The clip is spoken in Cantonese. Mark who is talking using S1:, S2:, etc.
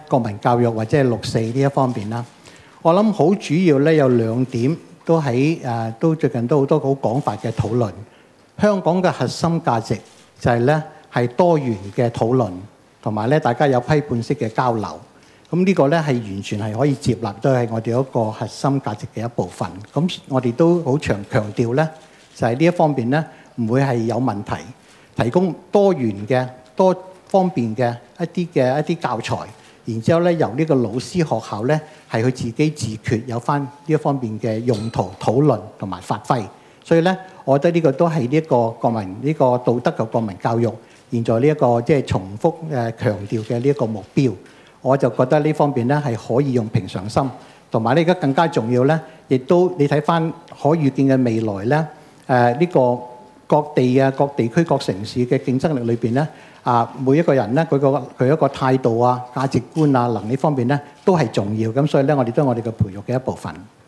S1: 國民教育或者係6.4呢一方面啦。我諗好主要咧有2點都最近都好多好廣泛嘅討論。香港嘅核心價值就係咧係多元嘅討論，同埋咧大家有批判式嘅交流。咁呢個咧係完全係可以接納，都係我哋一個核心價值嘅一部分。咁我哋都好強調咧，就係呢一方面咧唔會係有問題，提供多元嘅多方面嘅一啲教材。然之後咧，由呢個老師學校咧係佢自己自決，有翻呢一方面嘅用途討論同埋發揮。所以咧，我覺得呢個都係呢一個國民呢個道德嘅國民教育，現在呢一個即係重複強調嘅呢一個目標，我就覺得呢方面咧係可以用平常心，同埋咧而家更加重要咧，亦都你睇翻可預見嘅未來咧，呢個各地區各城市嘅競爭力裏邊咧。每一個人咧，佢一個態度啊、價值觀啊、能力方面咧，都係重要。咁所以咧，我哋都係我哋嘅培育嘅一部分。